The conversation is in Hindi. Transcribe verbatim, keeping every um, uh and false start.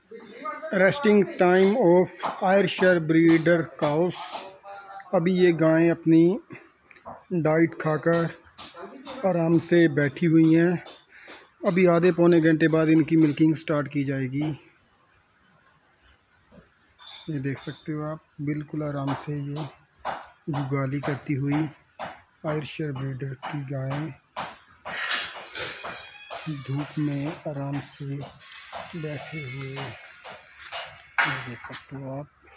Resting time of Ayrshire breeder cows. अभी ये गायें अपनी डाइट खाकर आराम से बैठी हुई हैं। अभी आधे पौने घंटे बाद इनकी मिल्किंग स्टार्ट की जाएगी। ये देख सकते हो आप, बिल्कुल आराम से ये जुगाली करती हुई आयरशायर ब्रीडर की गायें धूप में आराम से बैठे हुए, ये देख सकते हो आप।